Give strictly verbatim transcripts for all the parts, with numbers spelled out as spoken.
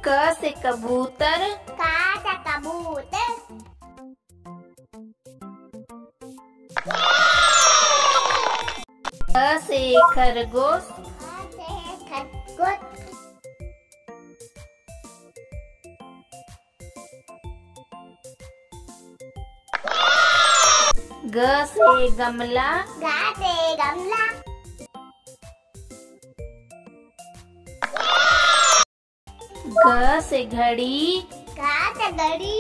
क से कबूतर, का से कबूतर। ख से खरगोश, ख से खरगोश। ग से गमला, ग से गमला। घ से घड़ी, घ से घड़ी।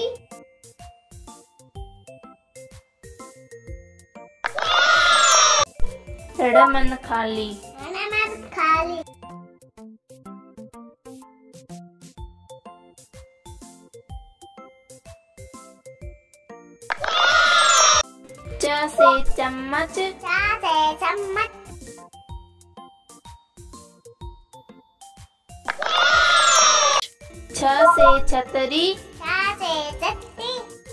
ड़ मन खाली, ण मन खाली। च से चम्मच, च से चम्मच। छ से छतरी, छ से छतरी।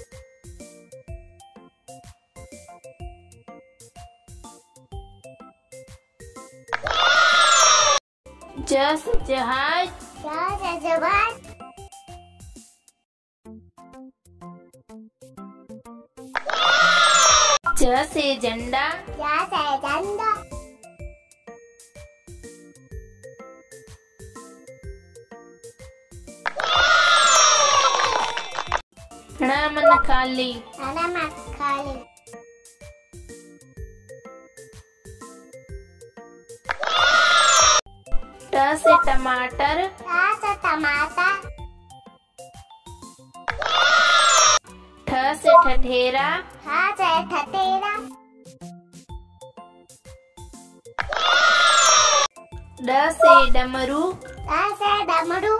ज से जहाज, ज से जहाज। झ से झंडा, ज से झंडा। ण मन खाली, ण मन खाली। ट से टमाटर, ट से टमाटर। ठ से ठठेरा, ठ से ठठेरा। ड से डमरू, ड से डमरू।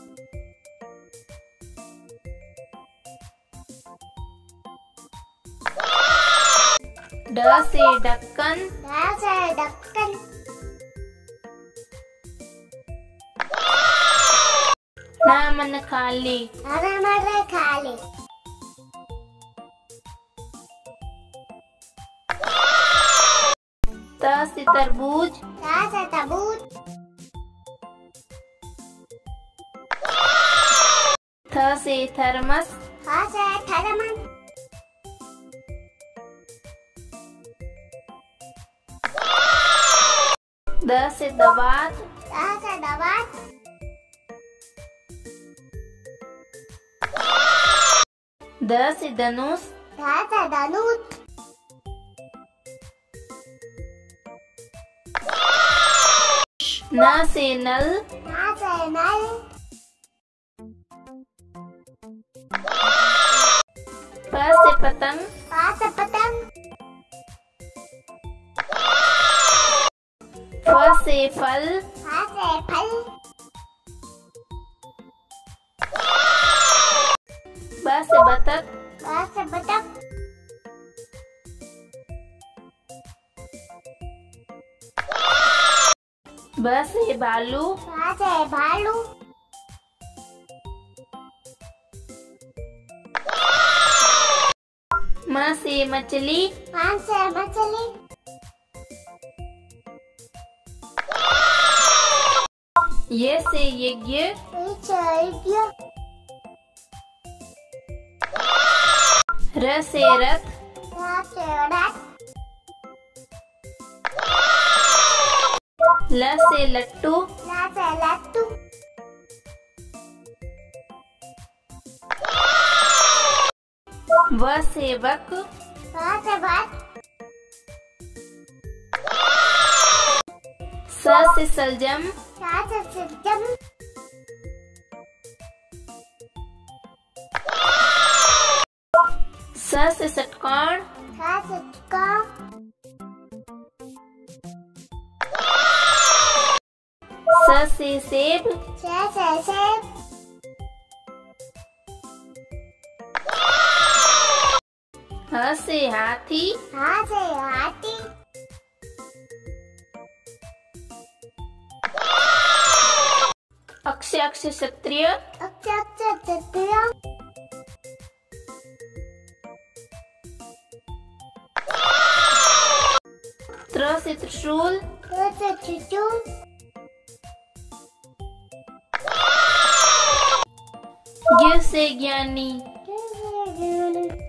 ड से ढक्कन, ढ से ढक्कन। ण मन खाली, ण मन खाली। त से तरबूज, त से तरबूज। थ से थर्मस, थ से थर्मस। द से दवात, द से दवात। ध से धनुष, ध से धनुष। न से नल, न से नल। प से पतंग, प से पतंग। फ से फल, फ से फल। ब से बतख, ब से बतख। भ से भालू, भ से भालू। म से मछली, म से मछली। ये से यज्ञ, य से यज्ञ। र से रथ, र से रथ। ल से लट्टू, ल से लट्टू। व से वक, व से वक। स से सलजम, स से सलजम। स से षटकोण, स से षटकोण। स से सेब, स से सेब। ह से हाथी, ह से हाथी। अक्ष अक्ष क्षत्रिय, अक्ष अक्ष क्षत्रिय। त्र से त्रिशूल, त्र से त्रिशूल। ज्ञ से ज्ञानी। ज्ञ से ज्ञानी।